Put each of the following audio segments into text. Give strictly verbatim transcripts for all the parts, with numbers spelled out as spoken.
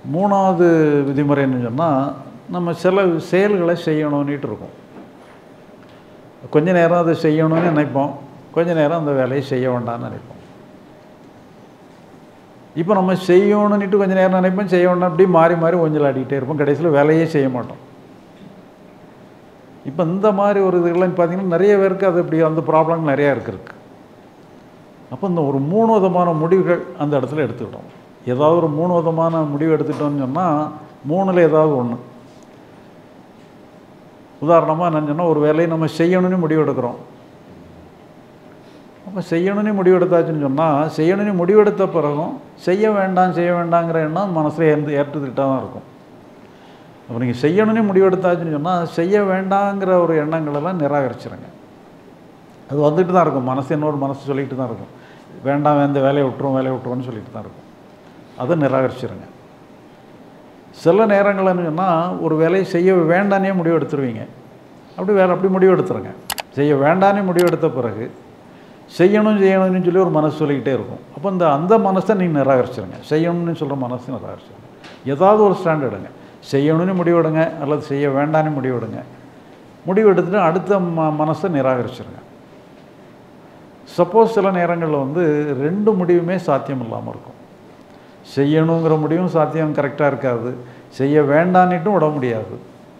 மூணாவது விதிமுறை என்னன்னு சொன்னால், நம்ம சில செயல்களை செய்யணும்னுட்டு இருக்கோம். கொஞ்ச நேரம் அதை செய்யணும்னு நினைப்போம், கொஞ்ச நேரம் அந்த வேலையை செய்ய வேண்டாம்னு நினைப்போம். இப்போ நம்ம செய்யணும்னுட்டு கொஞ்சம் நேரம் நினைப்போம், செய்ய வேண்டாம், அப்படி மாறி மாறி ஊஞ்சல் ஆடிக்கிட்டே இருப்போம், கடைசியில் வேலையே செய்ய மாட்டோம். இப்போ இந்த மாதிரி ஒரு இதுகள்லாம் பார்த்தீங்கன்னா நிறைய பேருக்கு அது இப்படி அந்த ப்ராப்ளம் நிறையா இருக்குது. அப்போ இந்த ஒரு மூணு விதமான முடிவுகள் அந்த இடத்துல எடுத்துக்கிட்டோம். ஏதாவது ஒரு மூணு விதமான முடிவு எடுத்துக்கிட்டோம்னு சொன்னால் மூணில் ஏதாவது ஒன்று. உதாரணமாக என்னன்னு சொன்னால், ஒரு வேலையை நம்ம செய்யணும்னு முடிவு எடுக்கிறோம். அப்போ செய்யணும்னு முடிவு எடுத்தாச்சுன்னு சொன்னால், செய்யணும்னு முடிவெடுத்த பிறகும் செய்ய வேண்டாம் செய்ய வேண்டாங்கிற எண்ணம் மனசில் ஏற்று ஏற்றுக்கிட்டால் தான் இருக்கும். அப்போ நீங்கள் செய்யணும்னு முடிவெடுத்தாச்சுன்னு சொன்னால், செய்ய வேண்டாங்கிற ஒரு எண்ணங்களெல்லாம் நிராகரிச்சிருங்க. அது வந்துட்டு தான் இருக்கும், மனசு இன்னொரு மனசு சொல்லிகிட்டு தான் இருக்கும், வேண்டாம் இந்த வேலையை விட்டுரும் வேலையை விட்டுருவோன்னு சொல்லிட்டு தான் இருக்கும். அதை நிராகரிச்சிருங்க. சில நேரங்கள்னு சொன்னால், ஒரு வேலையை செய்ய வேண்டானே முடிவு எடுத்துருவீங்க. அப்படி வேலை அப்படி முடிவு எடுத்துருங்க. செய்ய வேண்டானே முடிவு எடுத்த பிறகு செய்யணும் செய்யணும்னு சொல்லி ஒரு மனசு சொல்லிக்கிட்டே இருக்கும். அப்போ இந்த அந்த மனசை நீங்கள் நிராகரிச்சிருங்க. செய்யணும்னு சொல்கிற மனசை நிராகரிச்சிருங்க. ஏதாவது ஒரு ஸ்டாண்ட் எடுங்க. செய்யணும்னு முடிவெடுங்க அல்லது செய்ய வேண்டான்னு முடிவெடுங்க. முடிவு எடுத்துட்டு அடுத்த ம மனசை நிராகரிச்சிருங்க. சப்போஸ் சில நேரங்களில் வந்து ரெண்டு முடிவுமே சாத்தியம் இல்லாமல் இருக்கும். செய்யணுங்கிற முடிவும் சாத்தியம் கரெக்டாக இருக்காது, செய்ய வேண்டான்னுட்டும் விட முடியாது.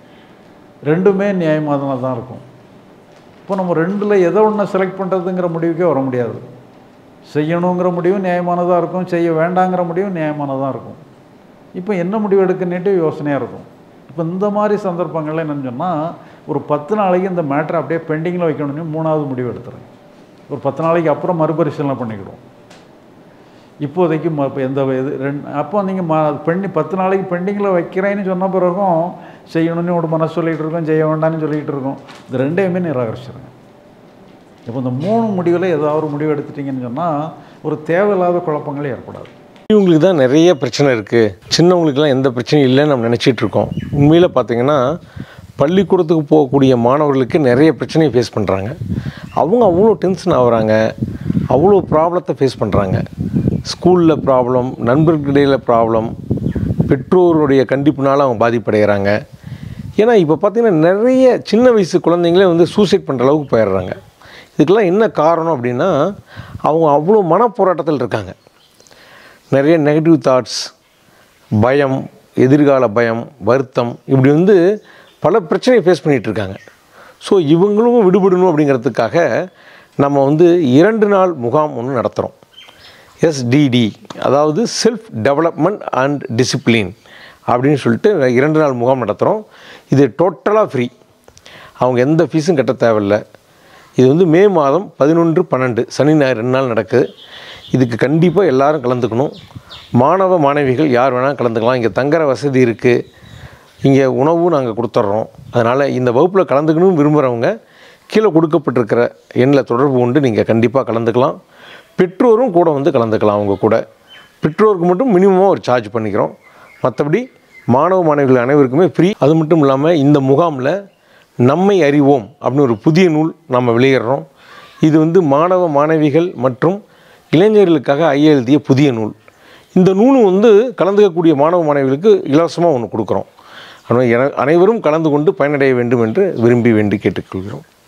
ரெண்டுமே நியாயமாக தான் இருக்கும். இப்போ நம்ம ரெண்டில் எதை ஒன்று செலக்ட் பண்ணுறதுங்கிற முடிவுக்கே வர முடியாது. செய்யணுங்கிற முடிவும் நியாயமானதாக இருக்கும், செய்ய வேண்டாங்கிற முடிவும் நியாயமானதாக இருக்கும். இப்போ என்ன முடிவு எடுக்குன்னுட்டு யோசனையாக இருக்கும். இப்போ இந்த மாதிரி சந்தர்ப்பங்கள்ல என்னென்னு சொன்னால், ஒரு பத்து நாளைக்கு இந்த மேட்டரை அப்படியே பெண்டிங்கில் வைக்கணும்னு மூணாவது முடிவு எடுத்துருங்க. ஒரு பத்து நாளைக்கு அப்புறம் மறுபரிசீலனை பண்ணிக்கிடுவோம். இப்போதைக்கு ம இப்போ எந்த இது ரெண்டு அப்போ நீங்கள் ம பெண்டி பத்து நாளைக்கு பெண்டிங்கில் வைக்கிறேன்னு சொன்ன பிறகும் செய்யணும்னு ஒரு மனசு சொல்லிகிட்டு இருக்கோம், செய்ய வேண்டாம்னு சொல்லிகிட்டு இருக்கோம். இந்த ரெண்டையுமே நிராகரிச்சிருங்க. இப்போ இந்த மூணு முடிவில் ஏதாவது ஒரு முடிவு எடுத்துட்டிங்கன்னு சொன்னால் ஒரு தேவையில்லாத குழப்பங்களே ஏற்படாது. இவங்களுக்கு தான் நிறைய பிரச்சனை இருக்குது, சின்னவங்களுக்குலாம் எந்த பிரச்சனையும் இல்லைன்னு நம்ம நினச்சிட்டு இருக்கோம். உண்மையில் பார்த்திங்கன்னா பள்ளிக்கூடத்துக்கு போகக்கூடிய மாணவர்களுக்கு நிறைய பிரச்சனையை ஃபேஸ் பண்ணுறாங்க. அவங்க அவ்வளோ டென்ஷன் ஆகுறாங்க, அவ்வளோ ப்ராப்ளத்தை ஃபேஸ் பண்ணுறாங்க. ஸ்கூலில் ப்ராப்ளம், நண்பர்களிடையில் ப்ராப்ளம், பெற்றோருடைய கண்டிப்புனால அவங்க பாதிப்படைகிறாங்க. ஏன்னா இப்போ பார்த்திங்கன்னா நிறைய சின்ன வயசு குழந்தைங்களே வந்து சூசைட் பண்ணுற அளவுக்கு போயிடுறாங்க. இதுக்கெல்லாம் என்ன காரணம் அப்படின்னா, அவங்க அவ்வளோ மனப்போராட்டத்தில் இருக்காங்க. நிறைய நெகட்டிவ் தாட்ஸ், பயம், எதிர்கால பயம், வருத்தம், இப்படி வந்து பல பிரச்சனையை ஃபேஸ் பண்ணிகிட்ருக்காங்க. ஸோ இவங்களும் விடுபடணும் அப்படிங்கிறதுக்காக நம்ம வந்து இரண்டு நாள் முகாம் ஒன்று நடத்துகிறோம். எஸ்டிடி, அதாவது செல்ஃப் டெவலப்மெண்ட் அண்ட் டிசிப்ளின் அப்படின்னு சொல்லிட்டு இரண்டு நாள் முகாம் நடத்துகிறோம். இது டோட்டலாக ஃப்ரீ, அவங்க எந்த ஃபீஸும் கட்ட தேவையில்லை. இது வந்து மே மாதம் பதினொன்று பன்னெண்டு சனி ஞாயிறு ரெண்டு நாள் நடக்குது. இதுக்கு கண்டிப்பாக எல்லோரும் கலந்துக்கணும். மாணவ மாணவிகள் யார் வேணால் கலந்துக்கலாம். இங்கே தங்குற வசதி இருக்குது, இங்கே உணவும் நாங்கள் கொடுத்துட்றோம். அதனால் இந்த வகுப்பில் கலந்துக்கணும் விரும்புகிறவங்க கீழே கொடுக்கப்பட்டிருக்கிற எண்ணில் தொடர்பு கொண்டு நீங்கள் கண்டிப்பாக கலந்துக்கலாம். பெற்றோரும் கூட வந்து கலந்துக்கலாம். அவங்க கூட பெற்றோருக்கு மட்டும் மினிமமாக ஒரு சார்ஜ் பண்ணிக்கிறோம். மற்றபடி மாணவ மாணவிகள் அனைவருக்குமே ஃப்ரீ. அது மட்டும் இல்லாமல் இந்த முகாமில் நம்மை அறிவோம் அப்படின்னு ஒரு புதிய நூல் நம்ம வெளியிடுறோம். இது வந்து மாணவ மாணவிகள் மற்றும் இளைஞர்களுக்காக ஐயா எழுதிய புதிய நூல். இந்த நூலும் வந்து கலந்துக்கக்கூடிய மாணவ மாணவிகளுக்கு இலவசமாக ஒன்று கொடுக்குறோம். அதனால் அனைவரும் கலந்து கொண்டு பயனடைய வேண்டும் என்று விரும்பி வேண்டி கேட்டுக்கொள்கிறோம்.